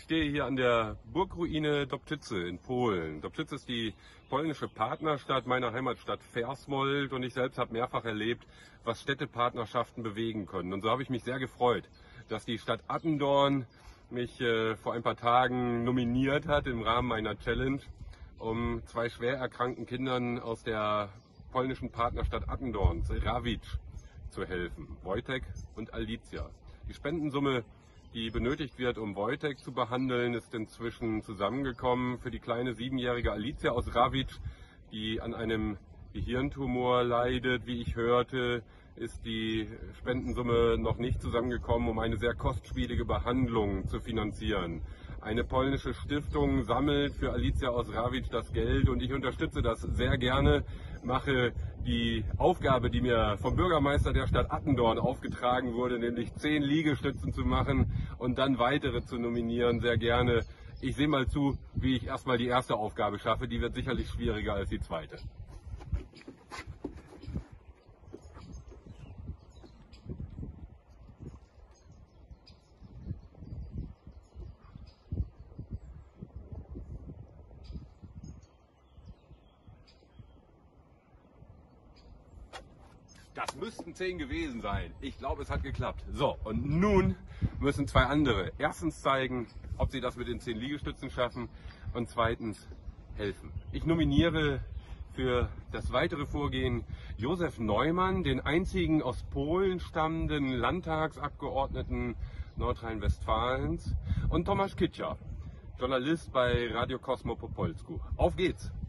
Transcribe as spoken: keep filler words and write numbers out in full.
stehe hier an der Burgruine Dobczyce in Polen. Dobczyce ist die polnische Partnerstadt meiner Heimatstadt Versmold und ich selbst habe mehrfach erlebt, was Städtepartnerschaften bewegen können. Und so habe ich mich sehr gefreut, dass die Stadt Attendorn mich äh, vor ein paar Tagen nominiert hat im Rahmen einer Challenge, um zwei schwer erkrankten Kindern aus der polnischen Partnerstadt Attendorn, Rawicz, zu helfen. Wojtek und Alicja. Die Spendensumme, die benötigt wird, um Wojtek zu behandeln, ist inzwischen zusammengekommen. Für die kleine siebenjährige Alicja aus Rawicz, die an einem Gehirntumor leidet, wie ich hörte, ist die Spendensumme noch nicht zusammengekommen, um eine sehr kostspielige Behandlung zu finanzieren. Eine polnische Stiftung sammelt für Alicja aus Rawicz das Geld und ich unterstütze das sehr gerne, mache die Aufgabe, die mir vom Bürgermeister der Stadt Attendorn aufgetragen wurde, nämlich zehn Liegestützen zu machen und dann weitere zu nominieren, sehr gerne. Ich sehe mal zu, wie ich erstmal die erste Aufgabe schaffe, die wird sicherlich schwieriger als die zweite. Das müssten zehn gewesen sein. Ich glaube, es hat geklappt. So, und nun müssen zwei andere erstens zeigen, ob sie das mit den zehn Liegestützen schaffen und zweitens helfen. Ich nominiere für das weitere Vorgehen Josef Neumann, den einzigen aus Polen stammenden Landtagsabgeordneten Nordrhein-Westfalens, und Tomasz Kicia, Journalist bei Radio Kosmo po Polsku. Auf geht's!